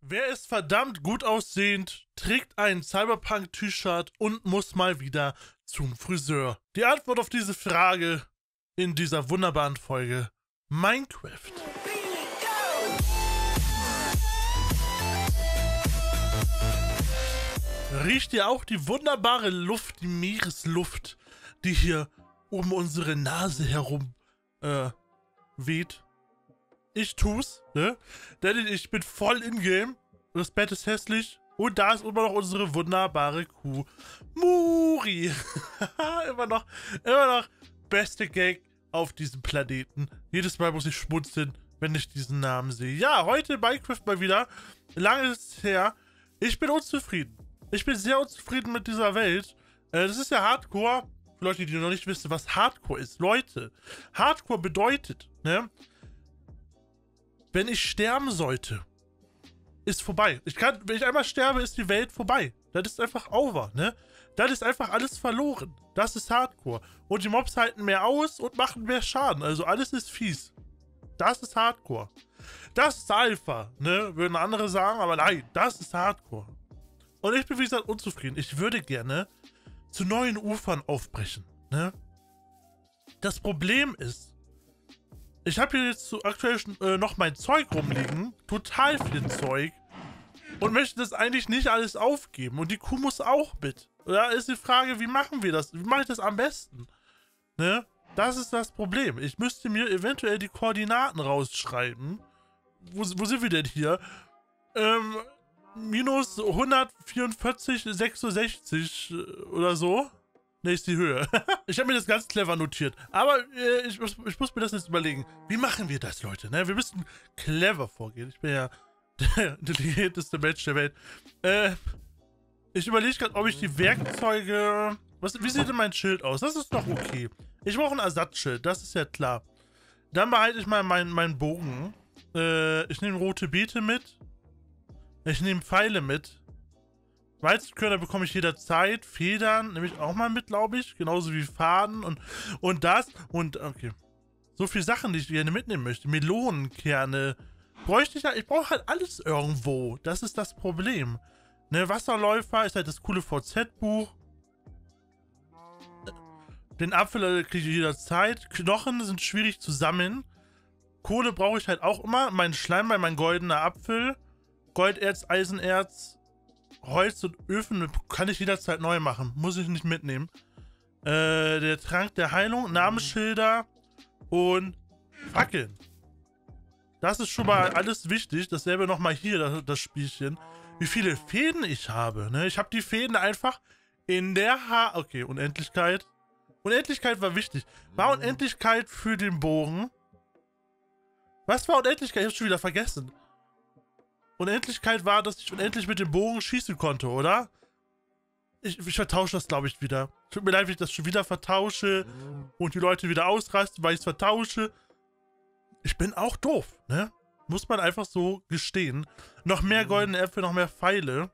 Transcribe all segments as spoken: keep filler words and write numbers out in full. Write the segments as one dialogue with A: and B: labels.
A: Wer ist verdammt gut aussehend, trägt ein Cyberpunk-T-Shirt und muss mal wieder zum Friseur? Die Antwort auf diese Frage in dieser wunderbaren Folge: Minecraft. Riecht ihr auch die wunderbare Luft, die Meeresluft, die hier um unsere Nase herum äh, weht? Ich tu's, ne? Denn ich bin voll in-game. Das Bett ist hässlich. Und da ist immer noch unsere wunderbare Kuh. Muri. immer noch, immer noch beste Gag auf diesem Planeten. Jedes Mal muss ich schmunzeln, wenn ich diesen Namen sehe. Ja, heute Minecraft mal wieder. Lange ist es her. Ich bin unzufrieden. Ich bin sehr unzufrieden mit dieser Welt. Äh, das ist ja Hardcore. Für Leute, die noch nicht wissen, was Hardcore ist. Leute, Hardcore bedeutet, ne? Wenn ich sterben sollte, ist vorbei. Ich kann, wenn ich einmal sterbe, ist die Welt vorbei. Das ist einfach over, ne? Das ist einfach alles verloren. Das ist Hardcore. Und die Mobs halten mehr aus und machen mehr Schaden. Also alles ist fies. Das ist Hardcore. Das ist Alpha, ne? Würden andere sagen, aber nein, das ist Hardcore. Und ich bin, wie gesagt, unzufrieden. Ich würde gerne zu neuen Ufern aufbrechen, ne? Das Problem ist, ich habe hier jetzt so aktuell äh, noch mein Zeug rumliegen. Total viel Zeug. Und möchte das eigentlich nicht alles aufgeben. Und die Kuh muss auch mit. Da ist die Frage, wie machen wir das? Wie mache ich das am besten? Ne? Das ist das Problem. Ich müsste mir eventuell die Koordinaten rausschreiben. Wo, wo sind wir denn hier? Ähm, minus hundertvierundvierzig, sechsundsechzig oder so. Ne, ist die Höhe. Ich habe mir das ganz clever notiert. Aber äh, ich, muss, ich muss mir das jetzt überlegen. Wie machen wir das, Leute? Ne? Wir müssen clever vorgehen. Ich bin ja der intelligenteste Mensch der Welt. Äh, ich überlege gerade, ob ich die Werkzeuge... Was, wie sieht denn mein Schild aus? Das ist doch okay. Ich brauche ein Ersatzschild, das ist ja klar. Dann behalte ich mal meinen mein Bogen. Äh, ich nehme rote Beete mit. Ich nehme Pfeile mit. Weizenkörner bekomme ich jederzeit. Federn nehme ich auch mal mit, glaube ich. Genauso wie Faden und, und das. Und, okay. So viele Sachen, die ich gerne mitnehmen möchte. Melonenkerne. Bräuchte ich ja. Ich brauche halt alles irgendwo. Das ist das Problem. Ne, Wasserläufer ist halt das coole V Z-Buch. Den Apfel kriege ich jederzeit. Knochen sind schwierig zu sammeln. Kohle brauche ich halt auch immer. Mein Schleimbein, mein goldener Apfel. Golderz, Eisenerz. Holz und Öfen kann ich jederzeit neu machen. Muss ich nicht mitnehmen. Äh, der Trank der Heilung, Namensschilder und Fackeln. Das ist schon mal alles wichtig. Dasselbe nochmal hier, das, das Spielchen. Wie viele Fäden ich habe. Ne? Ich habe die Fäden einfach in der Ha... Okay, Unendlichkeit. Unendlichkeit war wichtig. War Unendlichkeit für den Bogen? Was war Unendlichkeit? Ich hab's schon wieder vergessen. Unendlichkeit war, dass ich unendlich mit dem Bogen schießen konnte, oder? Ich, ich vertausche das, glaube ich, wieder. Tut mir leid, wenn ich das schon wieder vertausche und die Leute wieder ausrasten, weil ich es vertausche. Ich bin auch doof, ne? Muss man einfach so gestehen. Noch mehr goldene Äpfel, noch mehr Pfeile.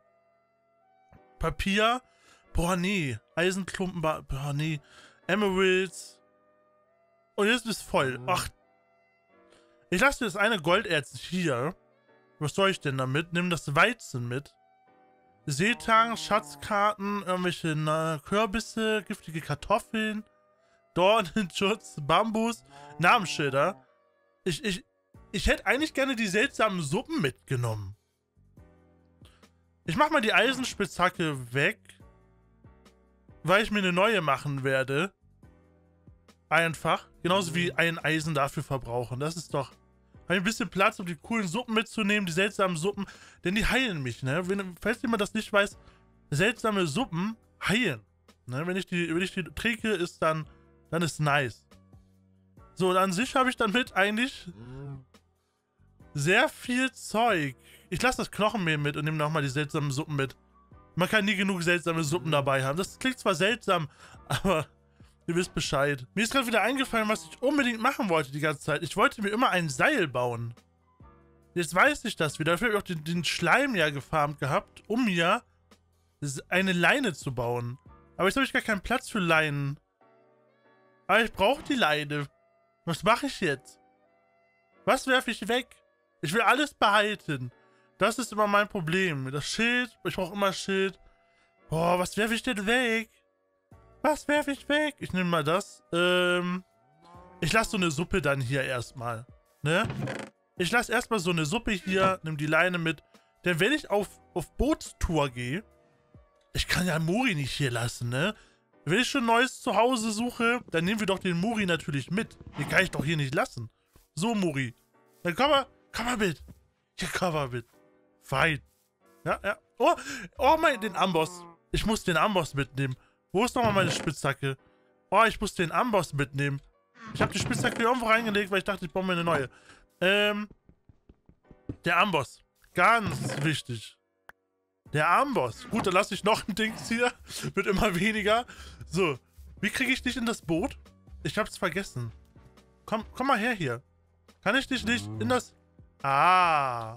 A: Papier. Boah, nee. Eisenklumpen, boah, nee. Emeralds. Und jetzt ist es voll. Ach. Ich lasse mir das eine Golderz hier. Was soll ich denn damit? Nimm das Weizen mit. Seetang, Schatzkarten, irgendwelche na, Kürbisse, giftige Kartoffeln, Dornenschutz, Bambus, Namensschilder. Ich, ich, ich hätte eigentlich gerne die seltsamen Suppen mitgenommen. Ich mach mal die Eisenspitzhacke weg, weil ich mir eine neue machen werde. Einfach. Genauso wie ein Eisen dafür verbrauchen. Das ist doch... Habe ich ein bisschen Platz, um die coolen Suppen mitzunehmen, die seltsamen Suppen, denn die heilen mich, ne? Wenn, falls jemand das nicht weiß, seltsame Suppen heilen. Ne? Wenn ich die, wenn ich die trinke, ist dann, dann ist nice. So, und an sich habe ich dann mit eigentlich sehr viel Zeug. Ich lasse das Knochenmehl mit und nehme nochmal die seltsamen Suppen mit. Man kann nie genug seltsame Suppen dabei haben. Das klingt zwar seltsam, aber... Ihr wisst Bescheid. Mir ist gerade wieder eingefallen, was ich unbedingt machen wollte die ganze Zeit. Ich wollte mir immer ein Seil bauen. Jetzt weiß ich das wieder. Dafür habe ich auch den, den Schleim ja gefarmt gehabt, um mir eine Leine zu bauen. Aber jetzt habe ich gar keinen Platz für Leinen. Aber ich brauche die Leine. Was mache ich jetzt? Was werfe ich weg? Ich will alles behalten. Das ist immer mein Problem. Das Schild, ich brauche immer Schild. Boah, was werfe ich denn weg? Was werfe ich weg? Ich nehme mal das. Ähm, ich lasse so eine Suppe dann hier erstmal. Ne? Ich lasse erstmal so eine Suppe hier, nimm die Leine mit. Denn wenn ich auf, auf Bootstour gehe, ich kann ja Muri nicht hier lassen, ne? Wenn ich schon ein neues Zuhause suche, dann nehmen wir doch den Muri natürlich mit. Den kann ich doch hier nicht lassen. So, Muri. Dann komm mal, komm mal mit. Hier, komm mal mit. Fein. Ja, ja. Oh, oh mein, den Amboss. Ich muss den Amboss mitnehmen. Wo ist nochmal meine Spitzhacke? Oh, ich muss den Amboss mitnehmen. Ich habe die Spitzhacke irgendwo reingelegt, weil ich dachte, ich baue mir eine neue. Ähm, der Amboss. Ganz wichtig. Der Amboss. Gut, dann lasse ich noch ein Dings hier. Wird immer weniger. So, wie kriege ich dich in das Boot? Ich hab's vergessen. Komm, komm mal her hier. Kann ich dich nicht in das... Ah.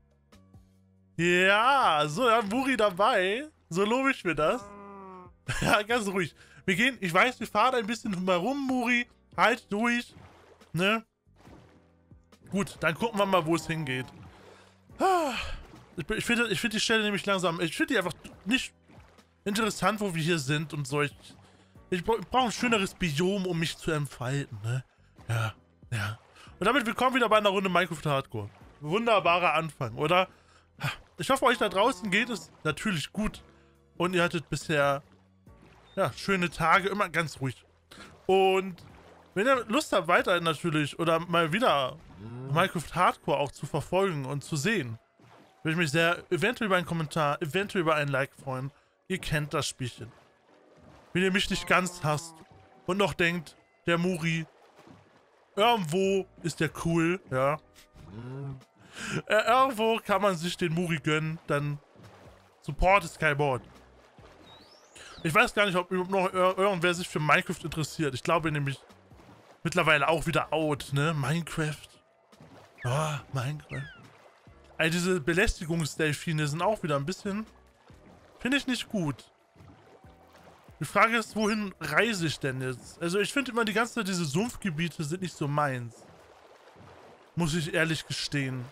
A: Ja, so, ja, Muri dabei. So lobe ich mir das. Ja, ganz ruhig. Wir gehen, ich weiß, wir fahren ein bisschen herum, Muri. Halt durch. Ne? Gut, dann gucken wir mal, wo es hingeht. Ich, ich finde ich find die Stelle nämlich langsam... Ich finde die einfach nicht interessant, wo wir hier sind und so. Ich, ich brauche ein schöneres Biom, um mich zu entfalten, ne? Ja, ja. Und damit willkommen wieder bei einer Runde Minecraft Hardcore. Wunderbarer Anfang, oder? Ich hoffe, euch da draußen geht es natürlich gut. Und ihr hattet bisher, ja, schöne Tage, immer ganz ruhig. Und wenn ihr Lust habt, weiterhin natürlich, oder mal wieder Minecraft Hardcore auch zu verfolgen und zu sehen, würde ich mich sehr eventuell über einen Kommentar, eventuell über ein Like freuen. Ihr kennt das Spielchen. Wenn ihr mich nicht ganz hasst und noch denkt, der Muri, irgendwo ist der cool, ja. Äh, irgendwo kann man sich den Muri gönnen, dann Support ist kein Wort. Ich weiß gar nicht, ob noch irgendwer sich für Minecraft interessiert. Ich glaube nämlich mittlerweile auch wieder out, ne? Minecraft. Ah, oh, Minecraft. Also diese Belästigungsdelfine sind auch wieder ein bisschen... Finde ich nicht gut. Die Frage ist, wohin reise ich denn jetzt? Also ich finde immer die ganze Zeit, diese Sumpfgebiete sind nicht so meins. Muss ich ehrlich gestehen.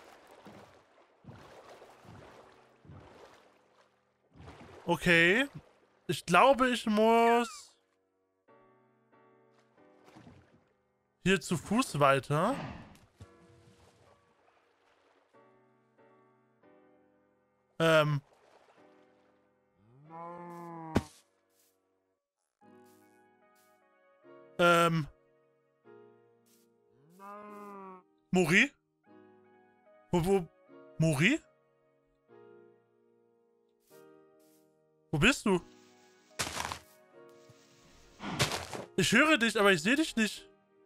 A: Okay. Ich glaube, ich muss... hier zu Fuß weiter. Ähm... Ähm... Muri? Wo, wo... Muri? Wo bist du? Ich höre dich, aber ich sehe dich nicht.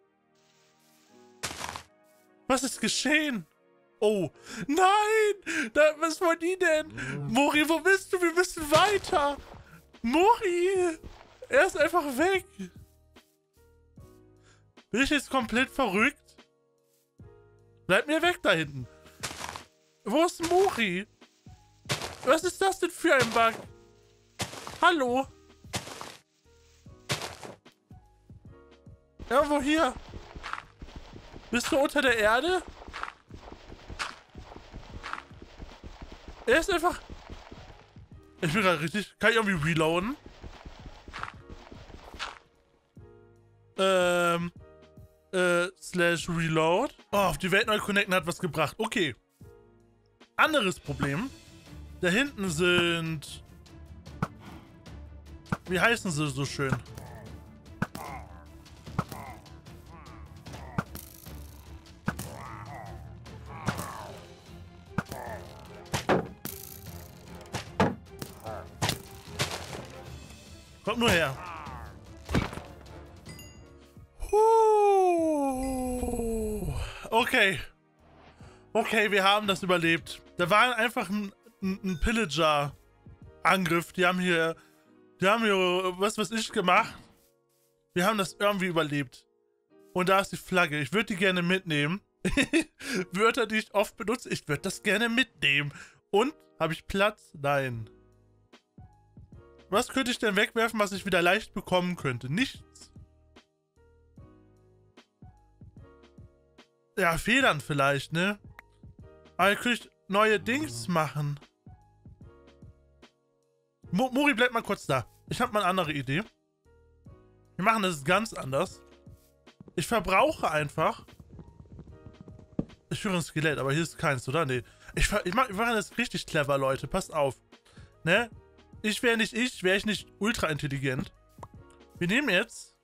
A: Was ist geschehen? Oh. Nein! Da, was wollen die denn? Muri, wo bist du? Wir müssen weiter. Muri! Er ist einfach weg. Bin ich jetzt komplett verrückt? Bleib mir weg da hinten. Wo ist Muri? Was ist das denn für ein Bug? Hallo? Irgendwo hier. Bist du unter der Erde? Er ist einfach... Ich bin gerade richtig... Kann ich irgendwie reloaden? Ähm... Äh, slash reload. Oh, auf die Welt neu connecten hat was gebracht. Okay. Anderes Problem. Da hinten sind... Wie heißen sie so schön? Kommt nur her. Huh. Okay. Okay, wir haben das überlebt. Da war einfach ein, ein, ein Pillager-Angriff. Die haben hier... Die haben hier was weiß ich gemacht. Wir haben das irgendwie überlebt. Und da ist die Flagge. Ich würde die gerne mitnehmen. Wörter, die ich oft benutze. Ich würde das gerne mitnehmen. Und, habe ich Platz? Nein. Was könnte ich denn wegwerfen, was ich wieder leicht bekommen könnte? Nichts. Ja, Federn vielleicht, ne? Aber ich krieg... neue Dings machen. Mo Muri, bleib mal kurz da. Ich habe mal eine andere Idee. Wir machen das ganz anders. Ich verbrauche einfach... Ich führe ein Skelett, aber hier ist keins, oder? Nee. Ich, ich mache mach das richtig clever, Leute. Passt auf. Ne? Ich wäre nicht ich, wäre ich nicht ultra intelligent. Wir nehmen jetzt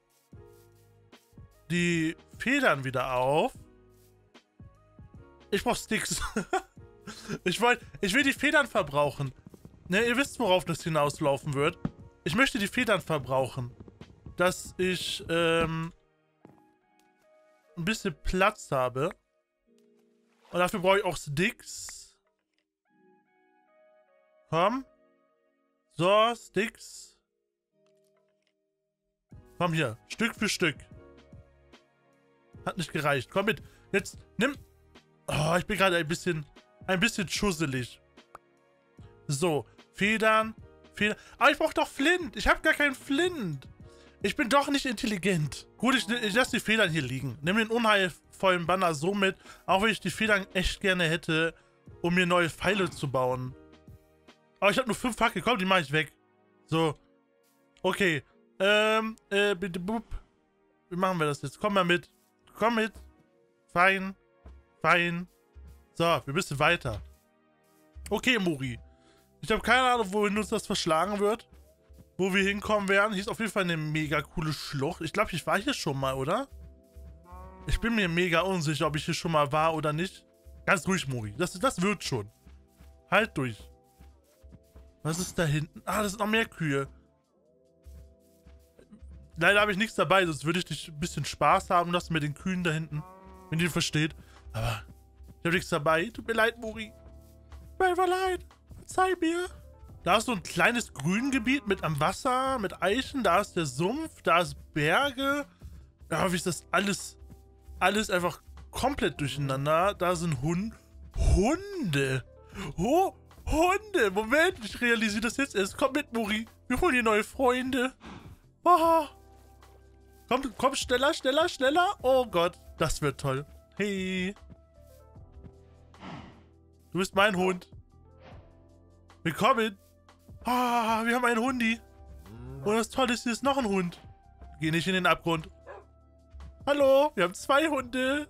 A: die Federn wieder auf. Ich brauche Sticks. ich, wollt, ich will die Federn verbrauchen. Ne, ihr wisst, worauf das hinauslaufen wird. Ich möchte die Federn verbrauchen. Dass ich ähm, ein bisschen Platz habe. Und dafür brauche ich auch Sticks. Komm. So, Sticks. Komm hier. Stück für Stück. Hat nicht gereicht. Komm mit. Jetzt nimm... Oh, ich bin gerade ein bisschen... Ein bisschen schusselig. So. Federn. Federn. Aber ich brauche doch Flint. Ich habe gar keinen Flint. Ich bin doch nicht intelligent. Gut, ich, ich lasse die Federn hier liegen. Nimm den unheilvollen Banner so mit. Auch wenn ich die Federn echt gerne hätte, um mir neue Pfeile zu bauen. Aber ich habe nur fünf Fackel. Komm, die mache ich weg. So. Okay. Ähm, äh, bitte, bup. Wie machen wir das jetzt? Komm mal mit. Komm mit. Fein. Fein. So, wir müssen weiter. Okay, Muri. Ich habe keine Ahnung, wohin uns das verschlagen wird. Wo wir hinkommen werden. Hier ist auf jeden Fall eine mega coole Schlucht. Ich glaube, ich war hier schon mal, oder? Ich bin mir mega unsicher, ob ich hier schon mal war oder nicht. Ganz ruhig, Muri. Das, das wird schon. Halt durch. Was ist da hinten? Ah, das sind noch mehr Kühe. Leider habe ich nichts dabei, sonst würde ich dich ein bisschen Spaß haben lassen mit den Kühen da hinten. Wenn ihr versteht. Aber ich habe nichts dabei. Tut mir leid, Muri. Mir war leid. Verzeih mir. Da ist so ein kleines Grüngebiet mit am Wasser, mit Eichen. Da ist der Sumpf, da ist Berge. Ja, wie ist das alles, alles einfach komplett durcheinander. Da sind Hunde. Hunde. Oh, Hunde. Moment, ich realisiere das jetzt erst. Komm mit, Muri. Wir holen hier neue Freunde. Oh. Komm, komm, schneller, schneller, schneller. Oh Gott, das wird toll. Hey. Du bist mein Hund. Willkommen. Ah, wir haben einen Hundi. Und das Tolle ist, hier ist noch ein Hund. Geh nicht in den Abgrund. Hallo, wir haben zwei Hunde.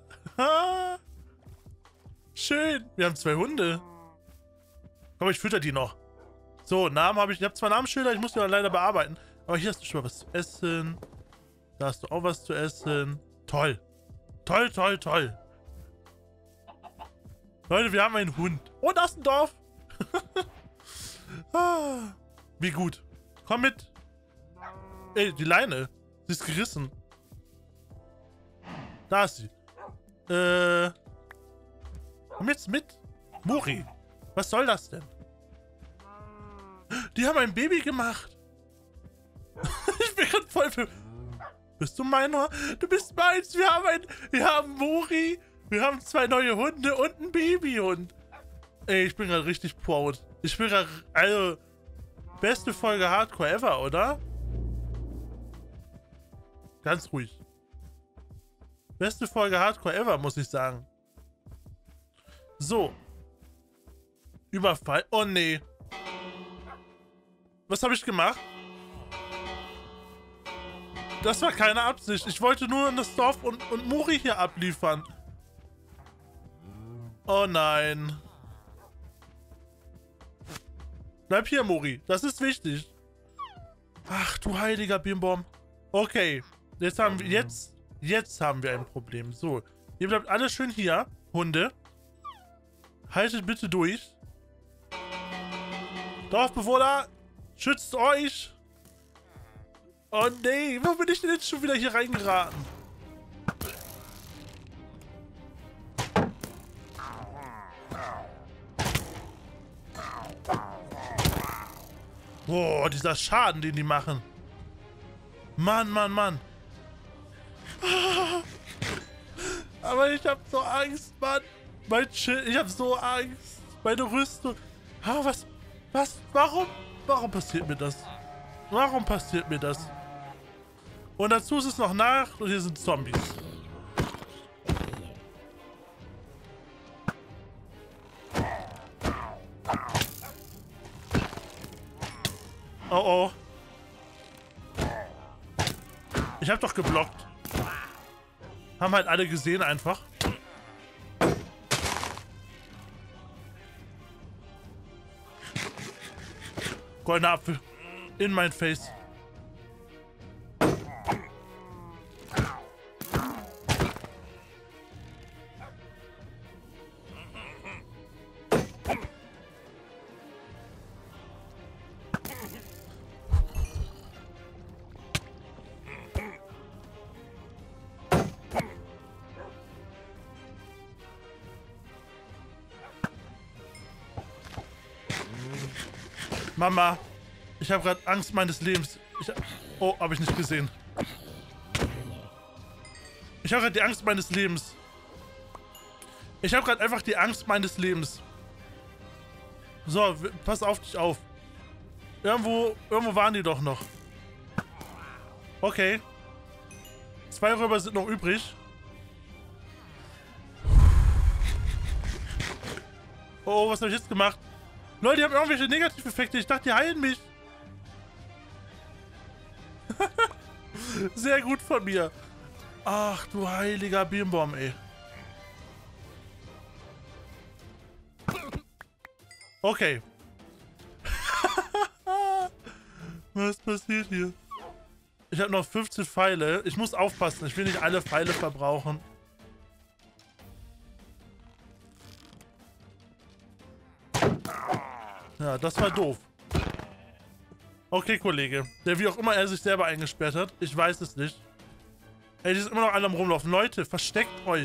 A: Schön, wir haben zwei Hunde. Komm, ich fütter die noch. So, Namen habe ich. Ich habe zwar Namensschilder, ich muss die aber leider bearbeiten. Aber hier hast du schon mal was zu essen. Da hast du auch was zu essen. Toll. Toll, toll, toll. Leute, wir haben einen Hund. Oh, da ist ein Dorf. Ah, wie gut. Komm mit. Ey, die Leine. Sie ist gerissen. Da ist sie. Äh. Komm jetzt mit. Muri. Was soll das denn? Die haben ein Baby gemacht. Ich bin gerade voll für... Bist du meiner? Du bist meins. Wir haben ein... Wir haben Muri. Wir haben zwei neue Hunde und einen Babyhund. Ey, ich bin gerade richtig proud. Ich bin gerade... Also... Beste Folge Hardcore ever, oder? Ganz ruhig. Beste Folge Hardcore ever, muss ich sagen. So. Überfall. Oh, nee. Was habe ich gemacht? Das war keine Absicht. Ich wollte nur in das Dorf und, und Muri hier abliefern. Oh nein. Bleib hier, Muri. Das ist wichtig. Ach du heiliger Bimbom. Okay. Jetzt haben wir, jetzt, jetzt haben wir ein Problem. So. Ihr bleibt alle schön hier. Hunde. Haltet bitte durch. Dorfbewohner. Schützt euch. Oh nee. Wo bin ich denn jetzt schon wieder hier reingeraten? Boah, dieser Schaden, den die machen. Mann, Mann, Mann. Ah, aber ich hab so Angst, Mann. Mein Schild, ich hab so Angst. Meine Rüstung. Ah, was, was, warum, warum passiert mir das? Warum passiert mir das? Und dazu ist es noch Nacht und hier sind Zombies. Oh oh. Ich hab doch geblockt. Haben halt alle gesehen einfach. Goldener Apfel. In mein Face. Mama, ich habe gerade Angst meines Lebens. Ich, oh, habe ich nicht gesehen. Ich habe gerade die Angst meines Lebens. Ich habe gerade einfach die Angst meines Lebens. So, pass auf dich auf. Irgendwo, irgendwo waren die doch noch. Okay. Zwei Räuber sind noch übrig. Oh, was habe ich jetzt gemacht? Leute, die haben irgendwelche Negativeffekte. Ich dachte, die heilen mich. Sehr gut von mir. Ach, du heiliger Bimbom, ey. Okay. Was passiert hier? Ich habe noch fünfzehn Pfeile. Ich muss aufpassen. Ich will nicht alle Pfeile verbrauchen. Ja, das war doof. Okay, Kollege. Der wie auch immer er sich selber eingesperrt hat. Ich weiß es nicht. Ey, die sind immer noch alle am Rumlaufen. Leute, versteckt euch.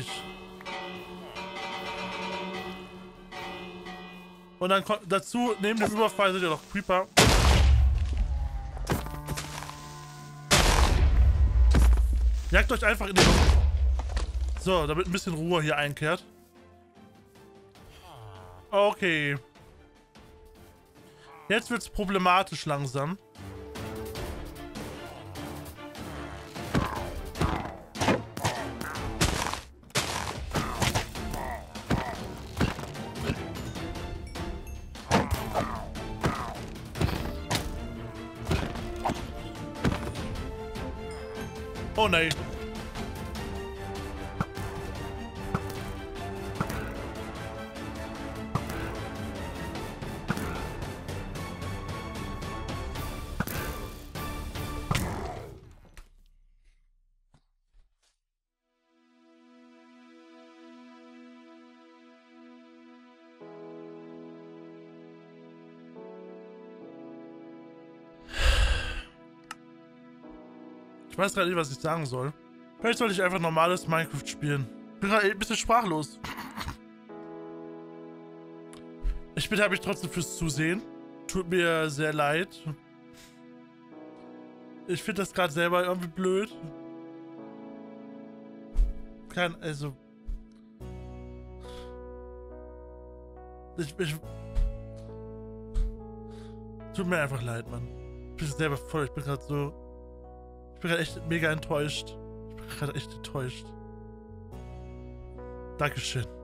A: Und dann dazu, neben dem Überfall sind ja noch Creeper. Jagt euch einfach in die Luft. So, damit ein bisschen Ruhe hier einkehrt. Okay. Jetzt wird's problematisch langsam. Oh nein. Ich weiß gerade nicht, was ich sagen soll. Vielleicht sollte ich einfach normales Minecraft spielen. Ich bin gerade ein bisschen sprachlos. Ich bedanke mich trotzdem fürs Zusehen. Tut mir sehr leid. Ich finde das gerade selber irgendwie blöd. Kein, also... Ich, ich... Tut mir einfach leid, Mann. Ich bin selber voll, ich bin gerade so... Ich bin gerade echt mega enttäuscht. Ich bin gerade echt enttäuscht. Dankeschön.